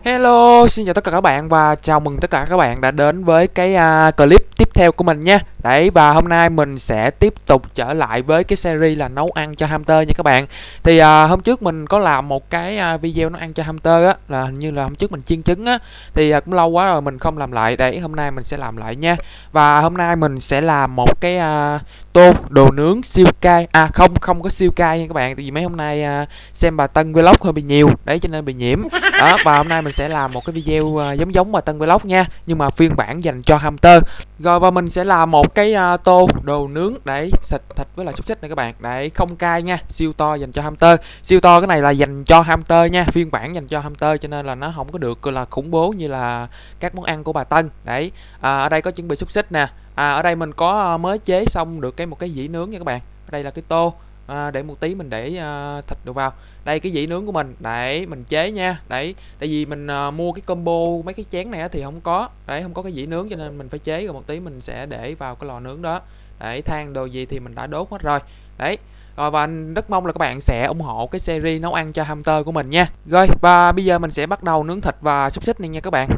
Hello, xin chào tất cả các bạn và chào mừng tất cả các bạn đã đến với cái clip tiếp theo của mình nha. Đấy, và hôm nay mình sẽ tiếp tục trở lại với cái series là nấu ăn cho hamster nha các bạn. Thì hôm trước mình có làm một cái video nấu ăn cho hamster á, là hình như là hôm trước mình chiên trứng á. Thì cũng lâu quá rồi mình không làm lại. Đấy, hôm nay mình sẽ làm lại nha. Và hôm nay mình sẽ làm một cái tô đồ nướng siêu cay. Không có siêu cay nha các bạn, tại vì mấy hôm nay xem bà Tân Vlog hơi bị nhiều, đấy cho nên bị nhiễm. Đó, và hôm nay mình sẽ làm một cái video giống bà Tân Vlog nha, nhưng mà phiên bản dành cho hamster. Rồi và mình sẽ làm một cái tô đồ nướng để thịt với lại xúc xích này các bạn. Đấy, không cay nha, siêu to dành cho hamster. Siêu to cái này là dành cho hamster nha, phiên bản dành cho hamster, cho nên là nó không có được là khủng bố như là các món ăn của bà Tân. Đấy, ở đây có chuẩn bị xúc xích nè. Ở đây mình có mới chế xong được một cái dĩ nướng nha các bạn. Ở đây là cái tô, để một tí mình để thịt đồ vào. Đây cái dĩ nướng của mình, đấy mình chế nha. Đấy, tại vì mình mua cái combo mấy cái chén này thì không có, đấy không có cái dĩ nướng cho nên mình phải chế, rồi một tí mình sẽ để vào cái lò nướng đó. Đấy, than đồ gì thì mình đã đốt hết rồi. Đấy, rồi và rất mong là các bạn sẽ ủng hộ cái series nấu ăn cho hamster của mình nha. Rồi và bây giờ mình sẽ bắt đầu nướng thịt và xúc xích này nha các bạn.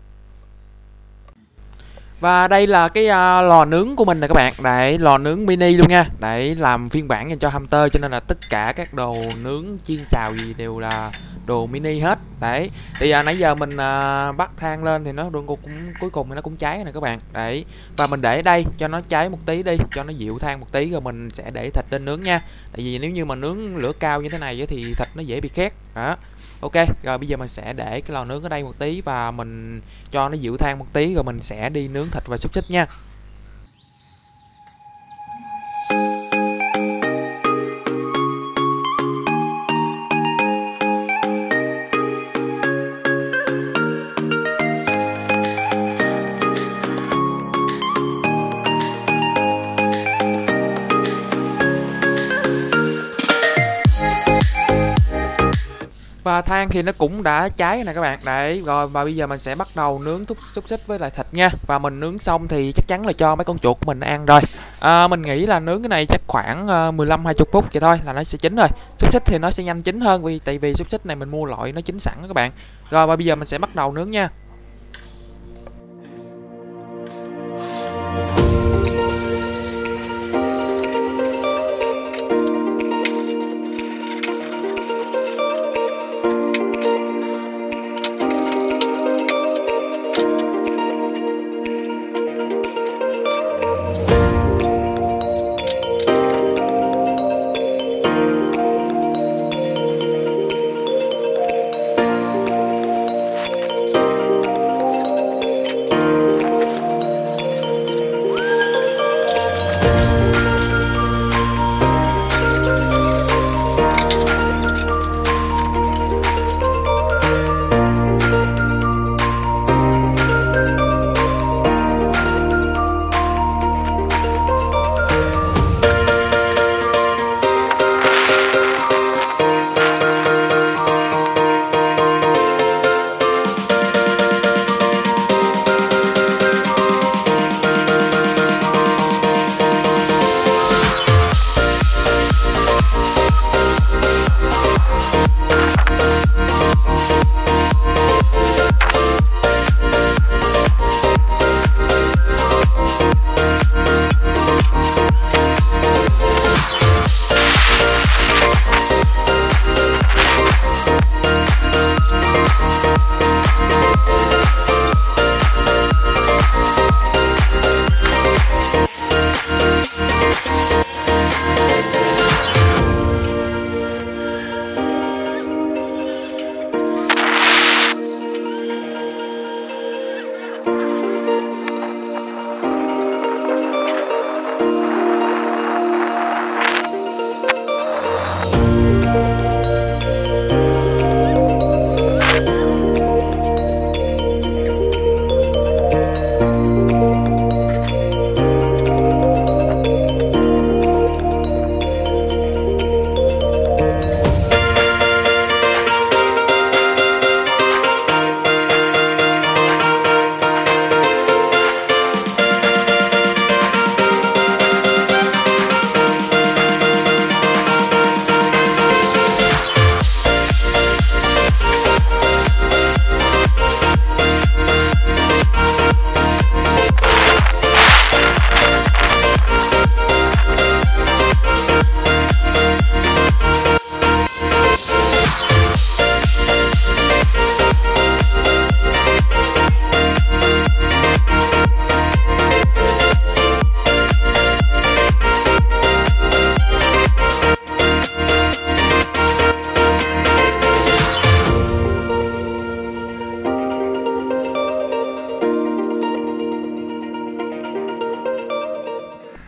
Và đây là cái lò nướng của mình nè các bạn. Đấy, lò nướng mini luôn nha. Đấy, làm phiên bản dành cho hamster cho nên là tất cả các đồ nướng chiên xào gì đều là đồ mini hết. Đấy, thì nãy giờ mình bắt than lên thì nó cũng cuối cùng thì nó cũng cháy nè các bạn. Đấy, và mình để đây cho nó cháy một tí đi, cho nó dịu than một tí rồi mình sẽ để thịt lên nướng nha. Tại vì nếu như mà nướng lửa cao như thế này thì thịt nó dễ bị khét. Đó. Ok, rồi bây giờ mình sẽ để cái lò nướng ở đây một tí và mình cho nó dịu than một tí rồi mình sẽ đi nướng thịt và xúc xích nha. Và than thì nó cũng đã cháy nè các bạn. Đấy, rồi và bây giờ mình sẽ bắt đầu nướng xúc xích với lại thịt nha. Và mình nướng xong thì chắc chắn là cho mấy con chuột của mình ăn rồi. Mình nghĩ là nướng cái này chắc khoảng 15-20 phút vậy thôi là nó sẽ chín rồi. Xúc xích thì nó sẽ nhanh chín hơn tại vì xúc xích này mình mua loại nó chín sẵn đó các bạn. Rồi và bây giờ mình sẽ bắt đầu nướng nha.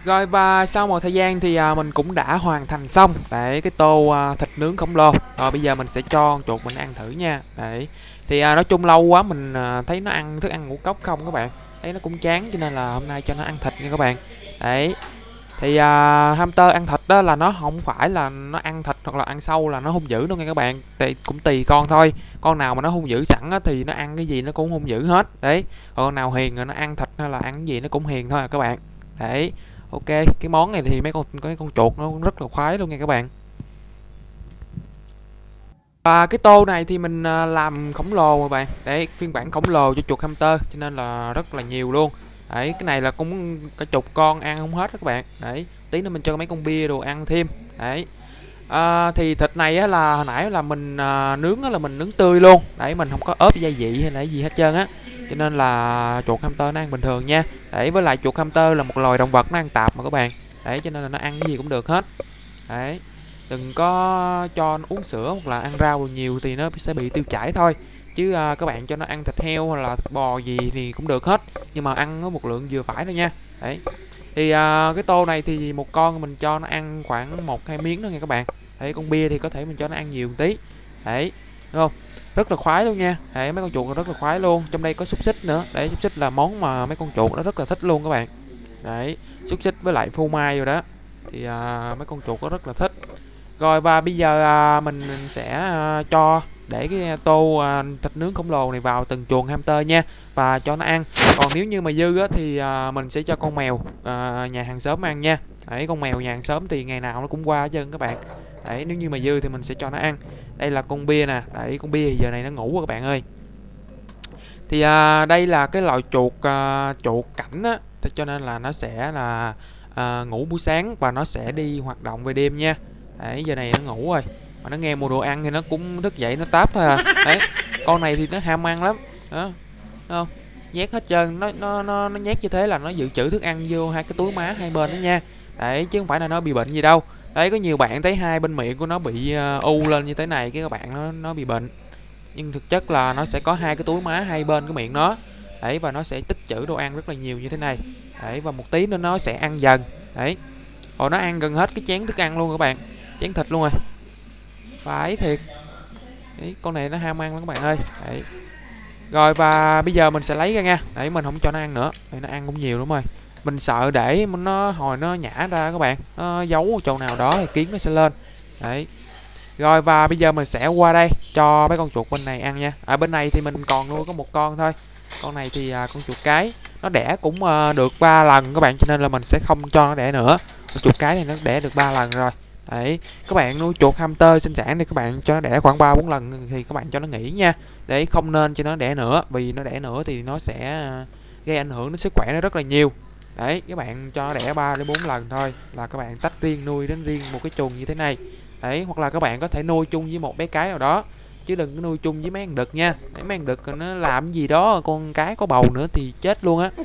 Rồi và sau một thời gian thì mình cũng đã hoàn thành xong để cái tô thịt nướng khổng lồ. Rồi bây giờ mình sẽ cho con chuột mình ăn thử nha. Đấy. Thì nói chung lâu quá mình thấy nó ăn thức ăn ngũ cốc không các bạn. Thấy nó cũng chán cho nên là hôm nay cho nó ăn thịt nha các bạn. Đấy. Thì hamster ăn thịt đó là nó không phải là nó ăn thịt hoặc là ăn sâu là nó hung dữ đâu nha các bạn. Cũng tùy con thôi. Con nào mà nó hung dữ sẵn á, thì nó ăn cái gì nó cũng hung dữ hết. Đấy. Còn con nào hiền rồi nó ăn thịt hay là ăn cái gì nó cũng hiền thôi à các bạn. Đấy. Ok, cái món này thì mấy con chuột nó cũng rất là khoái luôn nha các bạn. Và cái tô này thì mình làm khổng lồ mà bạn. Đấy, phiên bản khổng lồ cho chuột hamster cho nên là rất là nhiều luôn. Đấy, cái này là cũng cả chục con ăn không hết đó các bạn. Đấy, tí nữa mình cho mấy con bia đồ ăn thêm. Đấy. Thì thịt này á, là hồi nãy là mình nướng á, là mình nướng tươi luôn. Đấy, mình không có ốp gia vị hay là gì hết trơn á. Cho nên là chuột hamster nó ăn bình thường nha. Đấy, với lại chuột hamster là một loài động vật nó ăn tạp mà các bạn. Đấy, cho nên là nó ăn cái gì cũng được hết. Đấy, đừng có cho nó uống sữa hoặc là ăn rau nhiều thì nó sẽ bị tiêu chảy thôi. Chứ các bạn cho nó ăn thịt heo hoặc là thịt bò gì thì cũng được hết. Nhưng mà ăn có một lượng vừa phải thôi nha. Đấy. Thì cái tô này thì một con mình cho nó ăn khoảng 1-2 miếng thôi nha các bạn. Đấy, con bia thì có thể mình cho nó ăn nhiều một tí. Đấy, đúng không? Rất là khoái luôn nha. Đấy, mấy con chuột rất là khoái luôn. Trong đây có xúc xích nữa. Đấy, xúc xích là món mà mấy con chuột nó rất là thích luôn các bạn. Đấy, xúc xích với lại phô mai rồi đó. Thì mấy con chuột nó rất là thích. Rồi và bây giờ mình sẽ cho để cái tô thịt nướng khổng lồ này vào từng chuồng hamster nha, và cho nó ăn. Còn nếu như mà dư á, thì mình sẽ cho con mèo nhà hàng xóm ăn nha. Đấy, con mèo nhà hàng xóm thì ngày nào nó cũng qua hết trơn các bạn. Đấy, nếu như mà dư thì mình sẽ cho nó ăn. Đây là con bia nè. Đấy, con bia thì giờ này nó ngủ rồi các bạn ơi. Thì đây là cái loại chuột chuột cảnh á, cho nên là nó sẽ là ngủ buổi sáng và nó sẽ đi hoạt động về đêm nha. Đấy, giờ này nó ngủ rồi mà nó nghe mùi đồ ăn thì nó cũng thức dậy nó táp thôi à. Đấy, con này thì nó ham ăn lắm đó, thấy không? Nhét hết trơn, nó nhét như thế là nó dự trữ thức ăn vô hai cái túi má hai bên đó nha. Đấy, chứ không phải là nó bị bệnh gì đâu. Đấy, có nhiều bạn thấy hai bên miệng của nó bị u lên như thế này cái các bạn nó bị bệnh, nhưng thực chất là nó sẽ có hai cái túi má hai bên cái miệng nó. Đấy, và nó sẽ tích trữ đồ ăn rất là nhiều như thế này. Đấy, và một tí nữa nó sẽ ăn dần. Đấy, rồi nó ăn gần hết cái chén thức ăn luôn các bạn, chén thịt luôn rồi, phải thiệt. Đấy, con này nó ham ăn lắm các bạn ơi. Đấy. Rồi và bây giờ mình sẽ lấy ra nha. Đấy, mình không cho nó ăn nữa. Đấy, nó ăn cũng nhiều lắm rồi. Mình sợ để nó hồi nó nhả ra các bạn, nó giấu chỗ nào đó thì kiến nó sẽ lên. Đấy. Rồi và bây giờ mình sẽ qua đây cho mấy con chuột bên này ăn nha. Ở bên này thì mình còn nuôi có một con thôi. Con này thì con chuột cái nó đẻ cũng được 3 lần các bạn, cho nên là mình sẽ không cho nó đẻ nữa. Con chuột cái này nó đẻ được 3 lần rồi. Đấy, các bạn nuôi chuột hamster sinh sản thì các bạn cho nó đẻ khoảng 3-4 lần thì các bạn cho nó nghỉ nha. Để không nên cho nó đẻ nữa, vì nó đẻ nữa thì nó sẽ gây ảnh hưởng đến sức khỏe nó rất là nhiều. Đấy, các bạn cho nó đẻ 3-4 lần thôi là các bạn tách riêng nuôi đến riêng một cái chuồng như thế này. Đấy, hoặc là các bạn có thể nuôi chung với một bé cái nào đó, chứ đừng có nuôi chung với mấy con đực nha. Mấy con đực nó làm gì đó con cái có bầu nữa thì chết luôn á.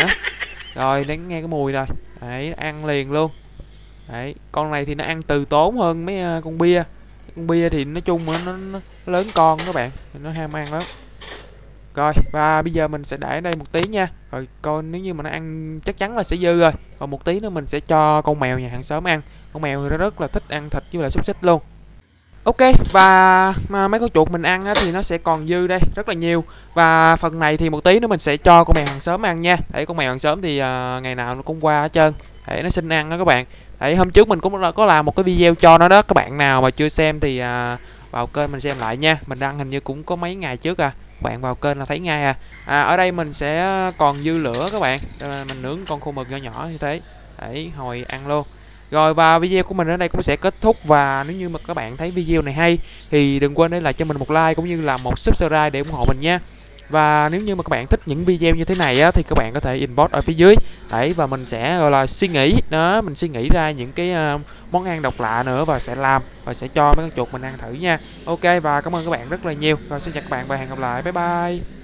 Rồi đang nghe cái mùi rồi. Đấy, ăn liền luôn. Đấy, con này thì nó ăn từ tốn hơn mấy con bia. Con bia thì nói chung nó lớn con các bạn, nó ham ăn lắm. Rồi và bây giờ mình sẽ để đây một tí nha. Rồi coi nếu như mà nó ăn chắc chắn là sẽ dư rồi. Còn một tí nữa mình sẽ cho con mèo nhà hàng xóm ăn. Con mèo thì nó rất là thích ăn thịt với lại xúc xích luôn. Ok, và mấy con chuột mình ăn á, thì nó sẽ còn dư đây rất là nhiều. Và phần này thì một tí nữa mình sẽ cho con mèo hàng xóm ăn nha. Đấy, con mèo hàng xóm thì ngày nào nó cũng qua hết trơn. Đấy, nó xin ăn đó các bạn. Đấy, hôm trước mình cũng có làm một cái video cho nó đó. Các bạn nào mà chưa xem thì vào kênh mình xem lại nha. Mình đăng hình như cũng có mấy ngày trước à. Các bạn vào kênh là thấy ngay à. Ở đây mình sẽ còn dư lửa các bạn. Mình nướng con khô mực nhỏ nhỏ như thế. Đấy, hồi ăn luôn. Rồi và video của mình ở đây cũng sẽ kết thúc. Và nếu như mà các bạn thấy video này hay thì đừng quên để lại cho mình một like cũng như là một subscribe để ủng hộ mình nha. Và nếu như mà các bạn thích những video như thế này á, thì các bạn có thể inbox ở phía dưới. Đấy, và mình sẽ gọi là suy nghĩ đó, mình suy nghĩ ra những cái món ăn độc lạ nữa và sẽ làm và sẽ cho mấy con chuột mình ăn thử nha. Ok, và cảm ơn các bạn rất là nhiều. Rồi xin chào các bạn và hẹn gặp lại. Bye bye.